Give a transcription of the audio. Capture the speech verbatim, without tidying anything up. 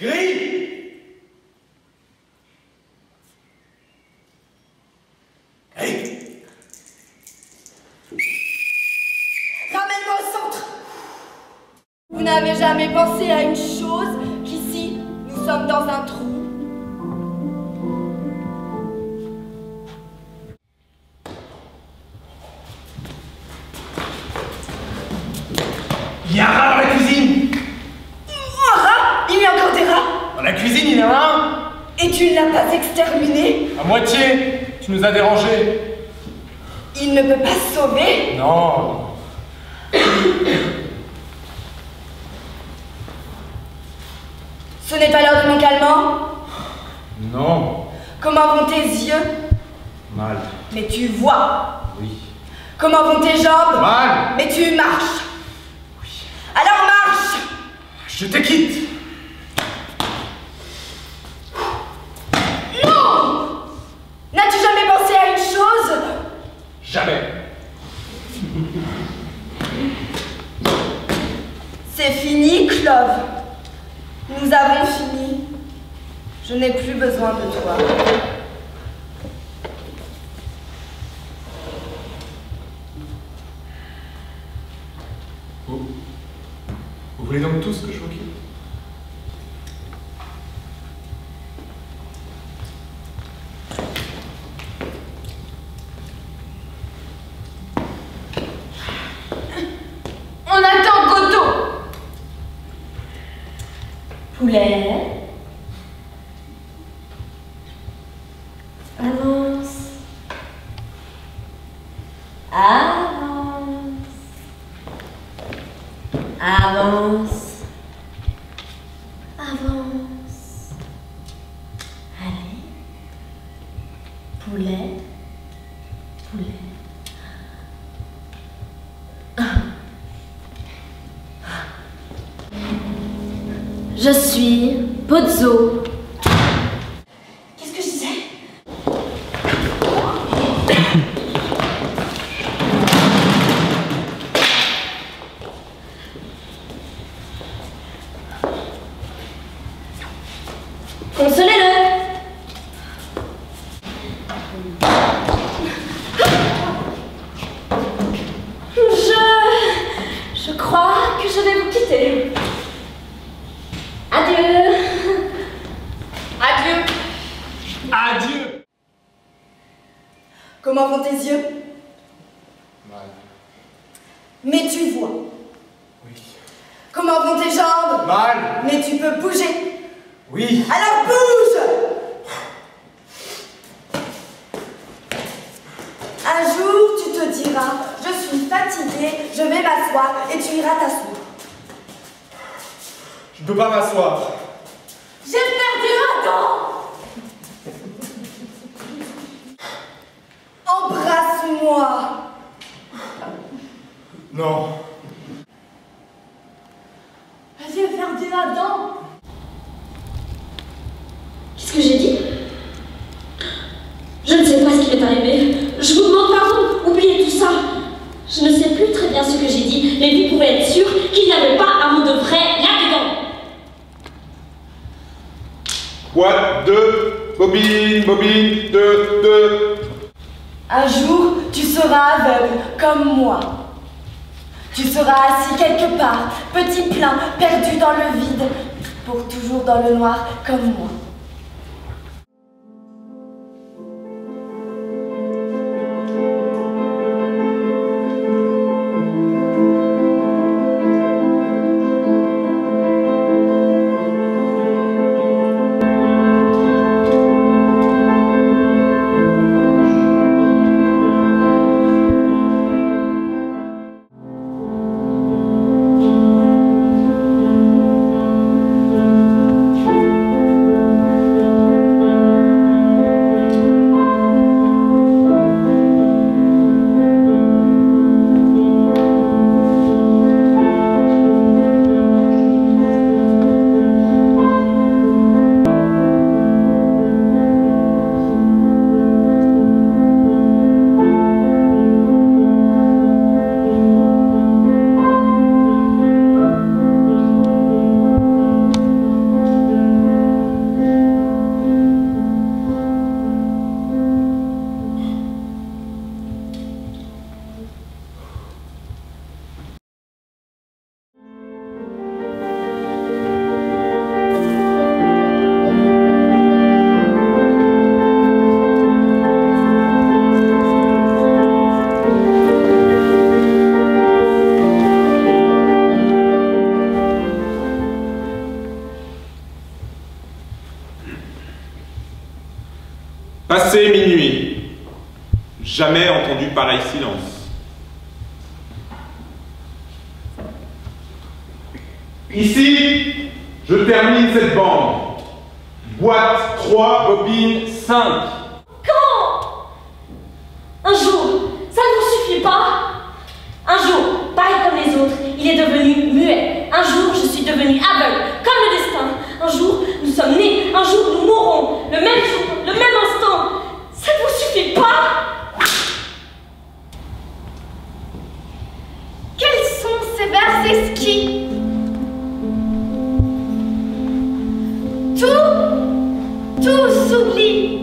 Gris! Gris! Ramène-moi au centre! Vous n'avez jamais pensé à une chose, qu'ici, nous sommes dans un trou. Il y a un rat dans la cuisine! Un rat? Il y a encore des rats? Dans la cuisine, il y en a un! Et tu ne l'as pas exterminé? À moitié! Tu nous as dérangés! Il ne peut pas se sauver? Non! Ce n'est pas l'heure de mon calmant? Non! Comment vont tes yeux? Mal. Mais tu vois. Oui. Comment vont tes jambes? Mal. Mais tu marches. Oui. Alors marche! Je te quitte! Non! N'as-tu jamais pensé à une chose? Jamais! C'est fini, Clove. Nous avons fini. Je n'ai plus besoin de toi. Vous, vous voulez donc tous que je vous quitte? On attend Goto. Poulet. Avance. Avance. Avance. Avance. Allez. Poulet. Poulet. Je suis Pozzo. Qu'est-ce que je disais? Consolez-le. Je... Je crois que je vais vous quitter. Adieu. Adieu. Adieu! Comment vont tes yeux? Mal. Mais tu vois. Oui. Comment vont tes jambes? Mal. Mais tu peux bouger. Oui. Alors bouge! Un jour, tu te diras, je suis fatiguée, je vais m'asseoir et tu iras t'asseoir. Je ne peux pas m'asseoir. J'ai perdu un dent! Embrasse-moi! Non. J'ai perdu un dent! Qu'est-ce que j'ai dit? Je ne sais pas ce qui m'est arrivé. Je vous demande pardon, oubliez tout ça. Je ne sais plus très bien ce que j'ai dit, mais vous pouvez être sûr qu'il n'y avait pas un mot de vrai là-dedans. Quoi? Deux, bobine, bobine, deux, deux. Un jour, tu seras aveugle comme moi. Tu seras assis quelque part, petit plein, perdu dans le vide, pour toujours dans le noir comme moi. Passé minuit. Jamais entendu pareil silence. Ici, je termine cette bande. Boîte trois, bobine cinq. Quand? Un jour, ça ne vous suffit pas? Un jour, pareil comme les autres, il est devenu muet. Un jour, je suis devenue aveugle, comme le destin. Un jour, nous sommes nés. Un jour, nous mourrons. Le même jour, le même instant. Ça ne vous suffit pas? Quels sont ces vers exquis? Tout, tout s'oublie.